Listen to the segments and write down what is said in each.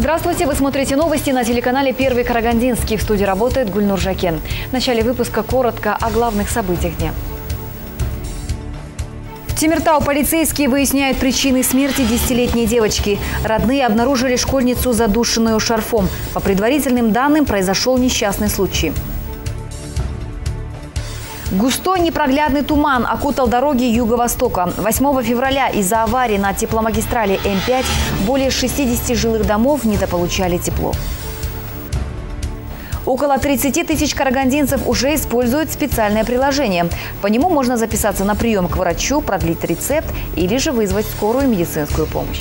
Здравствуйте! Вы смотрите новости на телеканале «Первый Карагандинский». В студии работает Гульнур Жакен. В начале выпуска коротко о главных событиях дня. В Темиртау полицейские выясняют причины смерти 10-летней девочки. Родные обнаружили школьницу, задушенную шарфом. По предварительным данным, произошел несчастный случай. Густой непроглядный туман окутал дороги Юго-Востока. 8 февраля из-за аварии на тепломагистрали М5 более 60 жилых домов недополучали тепло. Около 30 тысяч карагандинцев уже используют специальное приложение. По нему можно записаться на прием к врачу, продлить рецепт или же вызвать скорую медицинскую помощь.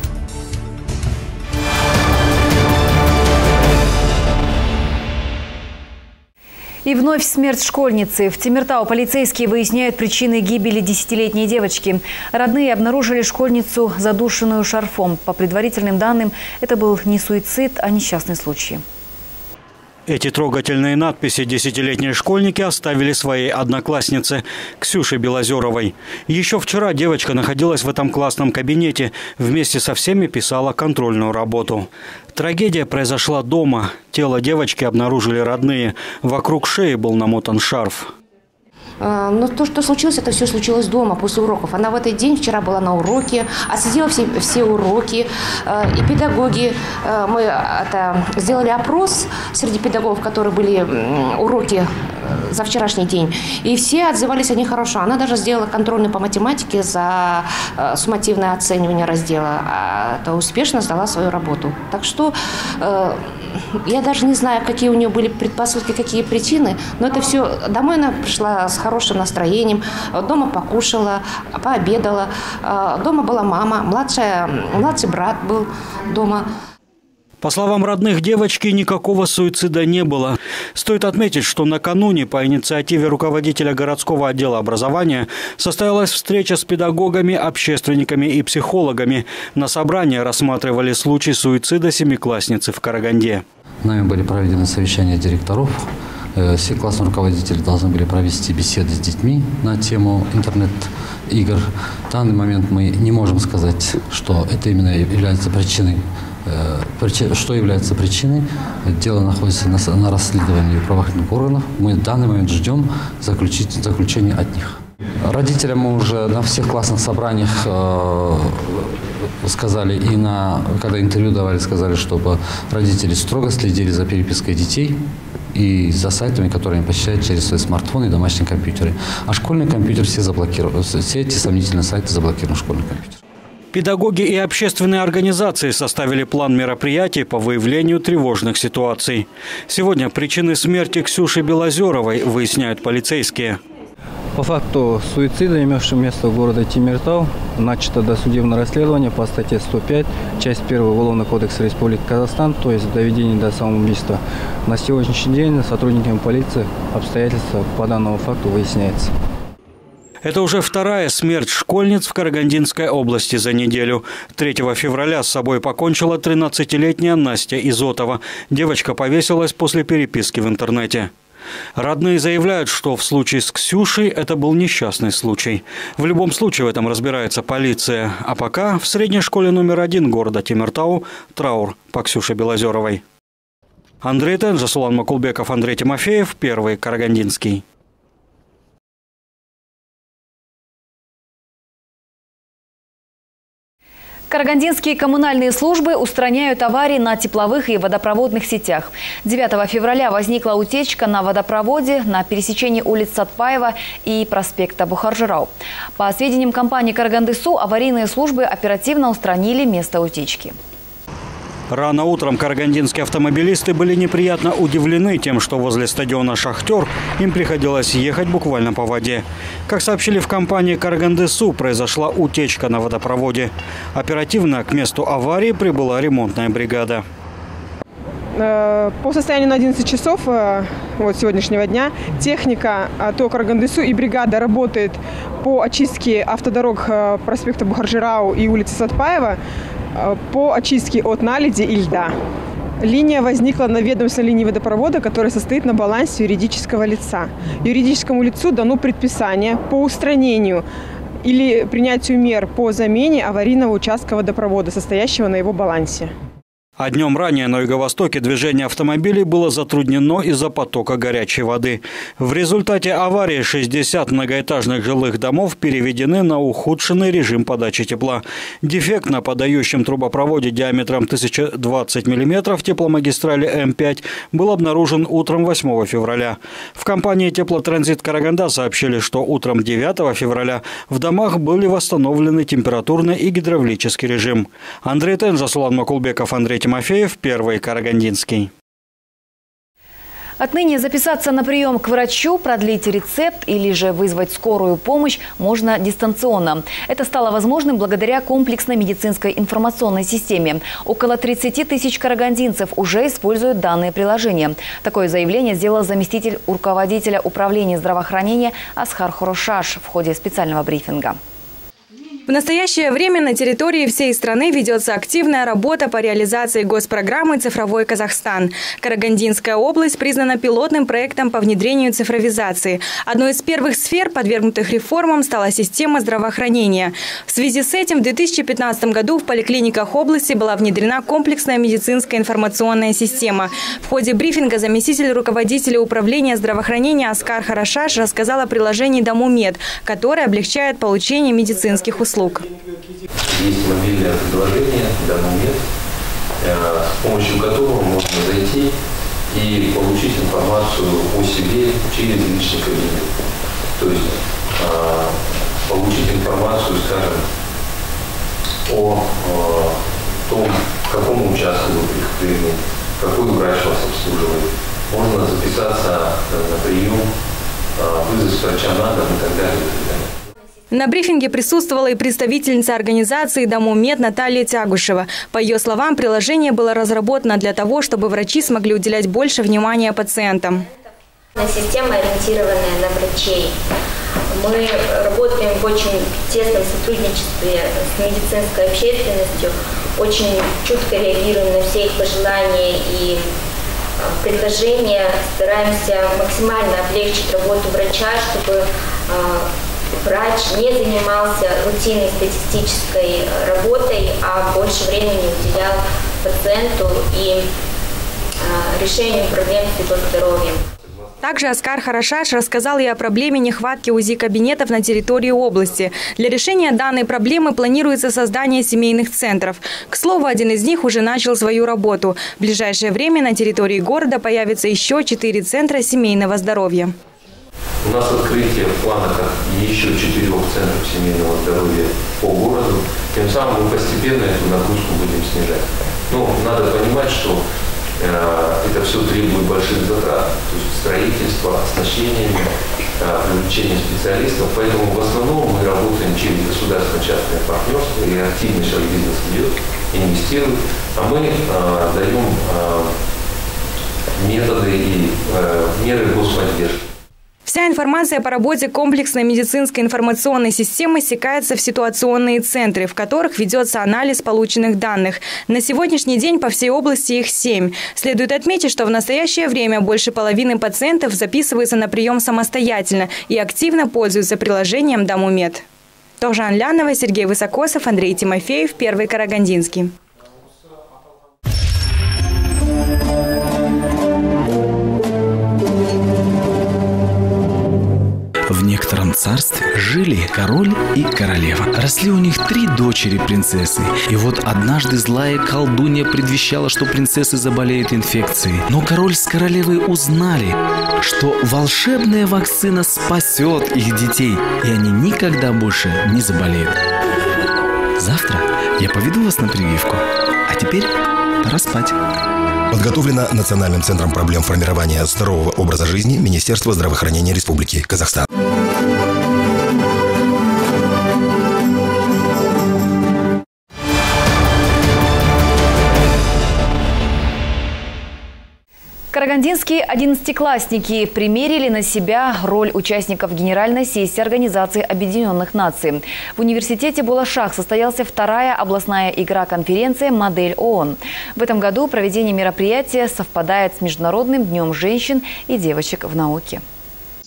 И вновь смерть школьницы. В Темиртау полицейские выясняют причины гибели 10-летней девочки. Родные обнаружили школьницу, задушенную шарфом. По предварительным данным, это был не суицид, а несчастный случай. Эти трогательные надписи десятилетние школьники оставили своей однокласснице Ксюше Белозеровой. Еще вчера девочка находилась в этом классном кабинете. Вместе со всеми писала контрольную работу. Трагедия произошла дома. Тело девочки обнаружили родные. Вокруг шеи был намотан шарф. Но то, что случилось, это все случилось дома, после уроков. Она в этот день вчера была на уроке, отсидела все уроки. И педагоги, мы сделали опрос среди педагогов, которые были уроки за вчерашний день. И все отзывались о ней хорошо. Она даже сделала контрольную по математике за суммативное оценивание раздела. То успешно сдала свою работу. Так что я даже не знаю, какие у нее были предпосылки, какие причины. Но это все. Домой она пришла с хорошим настроением. Дома покушала, пообедала. Дома была мама, младший брат был дома. По словам родных девочки, никакого суицида не было. Стоит отметить, что накануне по инициативе руководителя городского отдела образования состоялась встреча с педагогами, общественниками и психологами. На собрании рассматривали случай суицида семиклассницы в Караганде. Нами были проведены совещания директоров. Все классные руководители должны были провести беседы с детьми на тему интернет-игр. В данный момент мы не можем сказать, что это именно является причиной. Что является причиной? Дело находится на расследовании правоохранительных органов. Мы в данный момент ждем заключения от них. Родителям мы уже на всех классных собраниях сказали, и когда интервью давали, сказали, чтобы родители строго следили за перепиской детей и за сайтами, которые они посещают через свои смартфоны и домашние компьютеры. А школьный компьютер все заблокированы. Все эти сомнительные сайты заблокированы в школьный компьютер. Педагоги и общественные организации составили план мероприятий по выявлению тревожных ситуаций. Сегодня причины смерти Ксюши Белозеровой выясняют полицейские. По факту суицида, имевшего место в городе Темиртау, начато досудебное расследование по статье 105, часть 1 Уголовного кодекса Республики Казахстан, то есть доведение до самоубийства. На сегодняшний день сотрудниками полиции обстоятельства по данному факту выясняются. Это уже вторая смерть школьниц в Карагандинской области за неделю. 3 февраля с собой покончила 13-летняя Настя Изотова. Девочка повесилась после переписки в интернете. Родные заявляют, что в случае с Ксюшей это был несчастный случай. В любом случае в этом разбирается полиция. А пока в средней школе номер 1 города Темиртау траур по Ксюше Белозеровой. Андрей Тенжа, Сулан Макулбеков, Андрей Тимофеев, Первый Карагандинский. Карагандинские коммунальные службы устраняют аварии на тепловых и водопроводных сетях. 9 февраля возникла утечка на водопроводе на пересечении улиц Сатпаева и проспекта Бухаржырау. По сведениям компании «Карагандысу», аварийные службы оперативно устранили место утечки. Рано утром карагандинские автомобилисты были неприятно удивлены тем, что возле стадиона «Шахтер» им приходилось ехать буквально по воде. Как сообщили в компании «Карагандысу», произошла утечка на водопроводе. Оперативно к месту аварии прибыла ремонтная бригада. По состоянию на 11 часов сегодняшнего дня техника ТО «Карагандысу» и бригада работает по очистке автодорог проспекта Бухаржырау и улицы Сатпаева, по очистке от наледи и льда. Линия возникла на ведомственной линии водопровода, которая состоит на балансе юридического лица. Юридическому лицу дано предписание по устранению или принятию мер по замене аварийного участка водопровода, состоящего на его балансе. А днем ранее на юго-востоке движение автомобилей было затруднено из-за потока горячей воды. В результате аварии 60 многоэтажных жилых домов переведены на ухудшенный режим подачи тепла. Дефект на подающем трубопроводе диаметром 1020 мм тепломагистрали М5 был обнаружен утром 8 февраля. В компании «Теплотранзит Караганда» сообщили, что утром 9 февраля в домах были восстановлены температурный и гидравлический режим. Андрей Тенжа, Сулан Макулбеков, Андрей Тимофеев, Первый Карагандинский. Отныне записаться на прием к врачу, продлить рецепт или же вызвать скорую помощь можно дистанционно. Это стало возможным благодаря комплексной медицинской информационной системе. Около 30 тысяч карагандинцев уже используют данное приложение. Такое заявление сделал заместитель руководителя управления здравоохранения Асхар Хорошаш в ходе специального брифинга. В настоящее время на территории всей страны ведется активная работа по реализации госпрограммы «Цифровой Казахстан». Карагандинская область признана пилотным проектом по внедрению цифровизации. Одной из первых сфер, подвергнутых реформам, стала система здравоохранения. В связи с этим в 2015 году в поликлиниках области была внедрена комплексная медицинская информационная система. В ходе брифинга заместитель руководителя управления здравоохранения Асхар Хорошаш рассказал о приложении «Дамумед», которое облегчает получение медицинских услуг. Есть мобильное приложение «Дамумед», с помощью которого можно зайти и получить информацию о себе через личный кабинет. То есть получить информацию, скажем, о том, к какому участку вы прикреплены, какой врач вас обслуживает. Можно записаться на прием, вызвать врача на дом и так далее. На брифинге присутствовала и представительница организации «Дамумед» Наталья Тягушева. По ее словам, приложение было разработано для того, чтобы врачи смогли уделять больше внимания пациентам. Система, ориентированная на врачей. Мы работаем в очень тесном сотрудничестве с медицинской общественностью, очень чутко реагируем на все их пожелания и предложения, стараемся максимально облегчить работу врача, чтобы врач не занимался рутинной статистической работой, а больше времени уделял пациенту и решению проблем с его здоровьем. Также Асхар Хорошаш рассказал и о проблеме нехватки УЗИ-кабинетов на территории области. Для решения данной проблемы планируется создание семейных центров. К слову, один из них уже начал свою работу. В ближайшее время на территории города появится еще 4 центра семейного здоровья. У нас открытие в планах еще 4 центров семейного здоровья по городу. Тем самым мы постепенно эту нагрузку будем снижать. Но надо понимать, что это все требует больших затрат. То есть строительство, оснащение, привлечение специалистов. Поэтому в основном мы работаем через государственно-частное партнерство, и активно сейчас бизнес идет, инвестирует. А мы даем методы и меры господдержки. Вся информация по работе комплексной медицинской информационной системы стекается в ситуационные центры, в которых ведется анализ полученных данных. На сегодняшний день по всей области их 7. Следует отметить, что в настоящее время больше половины пациентов записываются на прием самостоятельно и активно пользуются приложением «Дамумед». Тохжан Лянова, Сергей Высокосов, Андрей Тимофеев, Первый Карагандинский. В некотором царстве жили король и королева. Росли у них 3 дочери-принцессы. И вот однажды злая колдунья предвещала, что принцессы заболеют инфекцией. Но король с королевой узнали, что волшебная вакцина спасет их детей, и они никогда больше не заболеют. Завтра я поведу вас на прививку. А теперь пора спать. Подготовлено Национальным центром проблем формирования здорового образа жизни Министерства здравоохранения Республики Казахстан. Карагандинские 11-классники примерили на себя роль участников Генеральной сессии Организации Объединенных Наций. В университете Булашах состоялась 2-я областная игра-конференция «Модель ООН». В этом году проведение мероприятия совпадает с Международным днем женщин и девочек в науке.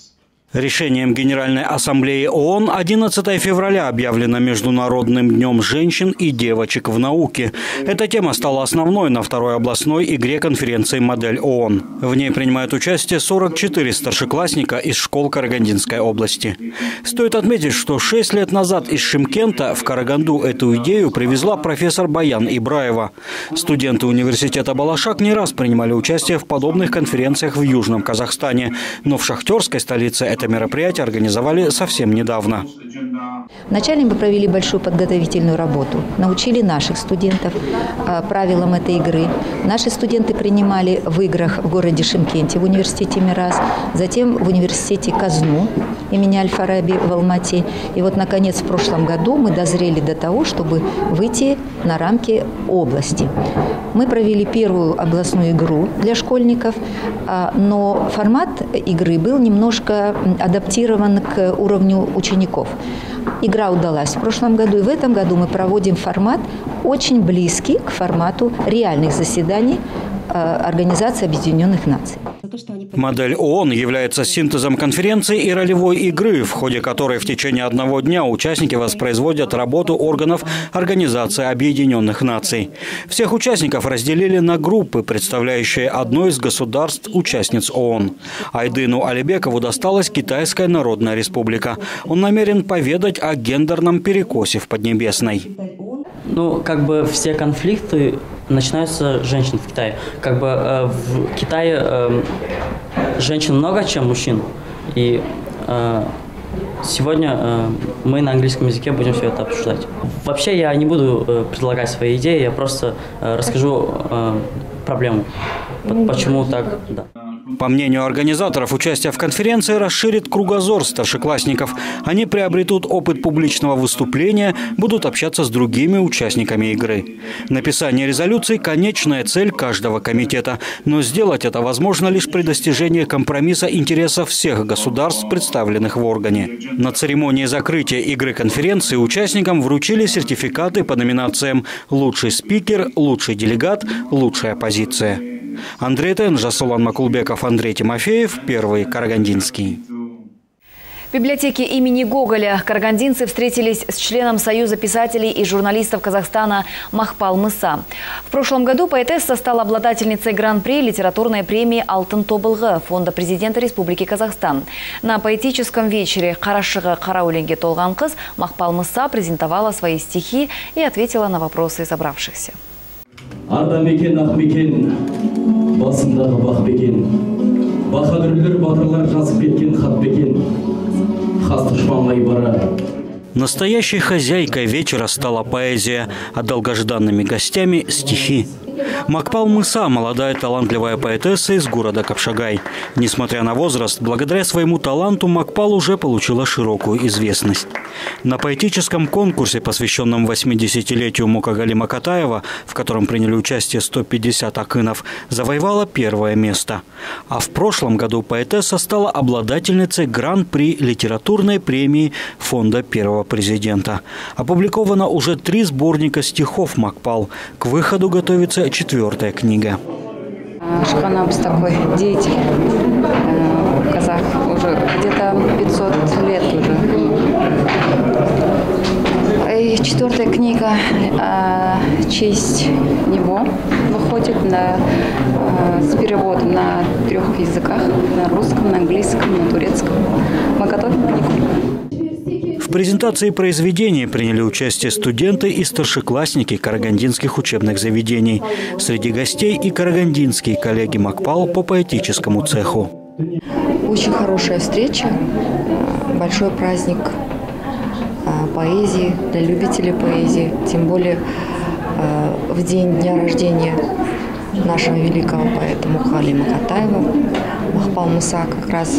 Решением Генеральной Ассамблеи ООН 11 февраля объявлено Международным днем женщин и девочек в науке. Эта тема стала основной на второй областной игре конференции «Модель ООН». В ней принимают участие 44 старшеклассника из школ Карагандинской области. Стоит отметить, что 6 лет назад из Шымкента в Караганду эту идею привезла профессор Баян Ибраева. Студенты университета Балашак не раз принимали участие в подобных конференциях в Южном Казахстане, но в шахтерской столице это мероприятие организовали совсем недавно. Вначале мы провели большую подготовительную работу, научили наших студентов правилам этой игры. Наши студенты принимали в играх в городе Шымкенте, в университете Мирас, затем в университете Казну имени Аль-Фараби в Алмате. И вот, наконец, в прошлом году мы дозрели до того, чтобы выйти на рамки области. Мы провели первую областную игру для школьников, но формат игры был немножко адаптирован к уровню учеников. Игра удалась в прошлом году, и в этом году мы проводим формат очень близкий к формату реальных заседаний Организации Объединенных Наций. Модель ООН является синтезом конференции и ролевой игры, в ходе которой в течение одного дня участники воспроизводят работу органов Организации Объединенных Наций. Всех участников разделили на группы, представляющие одно из государств-участниц ООН. Айдыну Алибекову досталась Китайская Народная Республика. Он намерен поведать о гендерном перекосе в Поднебесной. Все конфликты начинаются с женщин в Китае. В Китае женщин много, чем мужчин. И сегодня мы на английском языке будем все это обсуждать. Вообще я не буду предлагать свои идеи, я просто расскажу проблему. Почему так, да. По мнению организаторов, участие в конференции расширит кругозор старшеклассников. Они приобретут опыт публичного выступления, будут общаться с другими участниками игры. Написание резолюций – конечная цель каждого комитета. Но сделать это возможно лишь при достижении компромисса интересов всех государств, представленных в органе. На церемонии закрытия игры конференции участникам вручили сертификаты по номинациям «Лучший спикер», «Лучший делегат», «Лучшая позиция». Андрей Тен, Жасулан Макулбеков, Андрей Тимофеев, Первый Карагандинский. В библиотеке имени Гоголя карагандинцы встретились с членом Союза писателей и журналистов Казахстана Махпал Мыса. В прошлом году поэтесса стала обладательницей гран-при литературной премии «Алтын тобылғы» Фонда президента Республики Казахстан. На поэтическом вечере «Қарашығы қара өлеңге толған қыз» Махпал Мыса презентовала свои стихи и ответила на вопросы собравшихся. Ардамекен Ахмекен, басындағы бақбекен, бахадүрлер батырлар жазып кеткен хатбекен, хас дұшпанға бара. Настоящей хозяйкой вечера стала поэзия, а долгожданными гостями – стихи. Махпал Мыса – молодая талантливая поэтесса из города Капшагай. Несмотря на возраст, благодаря своему таланту Махпал уже получила широкую известность. На поэтическом конкурсе, посвященном 80-летию Мукагали Макатаева, в котором приняли участие 150 акынов, завоевала первое место. А в прошлом году поэтесса стала обладательницей гран-при литературной премии Фонда Первого президента. Опубликовано уже 3 сборника стихов Махпал. К выходу готовится 4-я книга. Шаханабс такой деятель, казах, уже где-то 500 лет уже. И 4-я книга «Честь него» выходит с переводом на 3 языках, на русском, на английском, на турецком. Мы готовим книгу. В презентации произведений приняли участие студенты и старшеклассники карагандинских учебных заведений. Среди гостей и карагандинские коллеги Махпал по поэтическому цеху. Очень хорошая встреча, большой праздник поэзии, для любителей поэзии, тем более в день дня рождения нашего великого поэта Мукагали Макатаева. Махпал Мыса как раз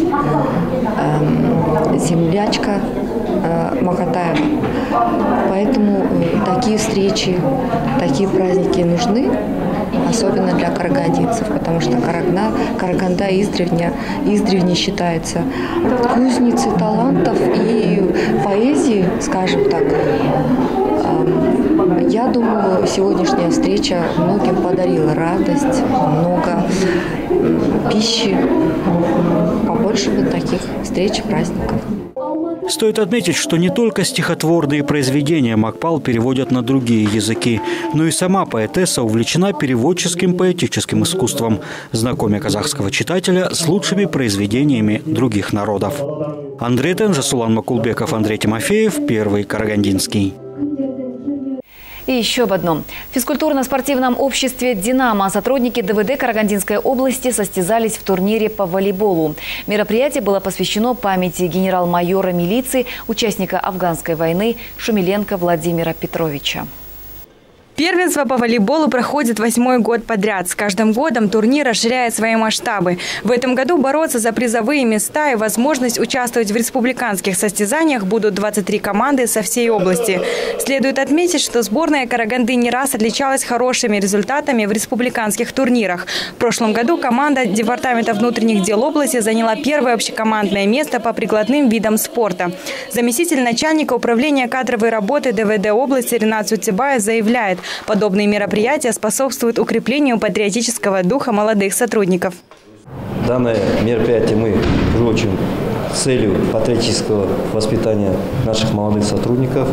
землячка Макатаева. Поэтому такие встречи, такие праздники нужны, особенно для карагандинцев, потому что Караганда издревне считается кузницей талантов и поэзии, скажем так. Я думаю, сегодняшняя встреча многим подарила радость, много пищи. Побольше бы таких встреч и праздников. Стоит отметить, что не только стихотворные произведения Макпал переводят на другие языки, но и сама поэтесса увлечена переводческим поэтическим искусством, знакомя казахского читателя с лучшими произведениями других народов. Андрей Тен, Жасулан Макулбеков, Андрей Тимофеев, Первый Карагандинский. И еще об одном. В физкультурно-спортивном обществе «Динамо» сотрудники ДВД Карагандинской области состязались в турнире по волейболу. Мероприятие было посвящено памяти генерал-майора милиции, участника афганской войны Шумиленко Владимира Петровича. Первенство по волейболу проходит 8-й год подряд. С каждым годом турнир расширяет свои масштабы. В этом году бороться за призовые места и возможность участвовать в республиканских состязаниях будут 23 команды со всей области. Следует отметить, что сборная Караганды не раз отличалась хорошими результатами в республиканских турнирах. В прошлом году команда Департамента внутренних дел области заняла первое общекомандное место по прикладным видам спорта. Заместитель начальника управления кадровой работы ДВД области Ренат Сутибаев заявляет, подобные мероприятия способствуют укреплению патриотического духа молодых сотрудников. Данное мероприятие мы приурочим с целью патриотического воспитания наших молодых сотрудников.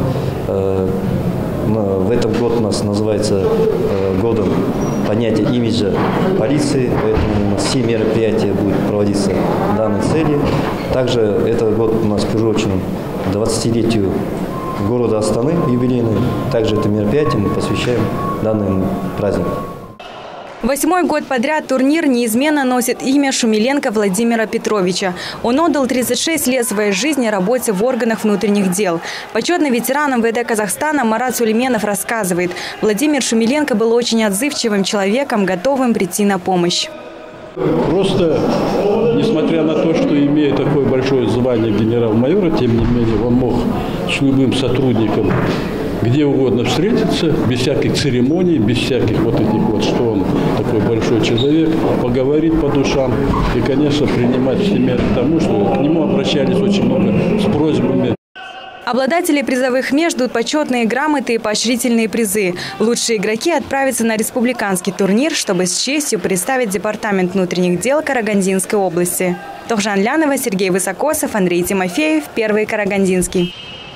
В этом год у нас называется годом поднятия имиджа полиции, поэтому у нас все мероприятия будут проводиться данной цели. Также этот год у нас приурочен 20-летию города Астаны юбилейный. Также это мероприятие мы посвящаем данному празднику. 8-й год подряд турнир неизменно носит имя Шумиленко Владимира Петровича. Он отдал 36 лет своей жизни работе в органах внутренних дел. Почетный ветеран МВД Казахстана Марат Сулейменов рассказывает, Владимир Шумиленко был очень отзывчивым человеком, готовым прийти на помощь. Просто, несмотря на то, что имея такое большое звание генерал-майора, тем не менее он мог с любым сотрудником где угодно встретиться, без всяких церемоний, без всяких вот этих вот, что он такой большой человек, поговорить по душам и, конечно, принимать все меры к тому, что к нему обращались очень много с просьбами. Обладатели призовых мест ждут почетные грамоты и поощрительные призы. Лучшие игроки отправятся на республиканский турнир, чтобы с честью представить Департамент внутренних дел Карагандинской области. Тохжан Лянова, Сергей Высокосов, Андрей Тимофеев, Первый Карагандинский.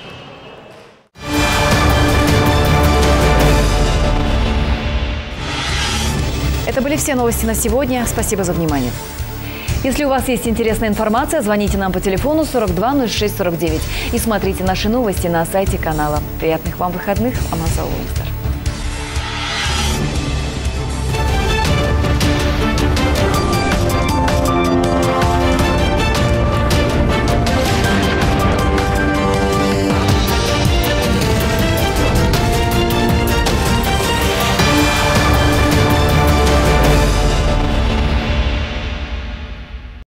Это были все новости на сегодня. Спасибо за внимание. Если у вас есть интересная информация, звоните нам по телефону 42 06 49 и смотрите наши новости на сайте канала. Приятных вам выходных. Аман Саулович.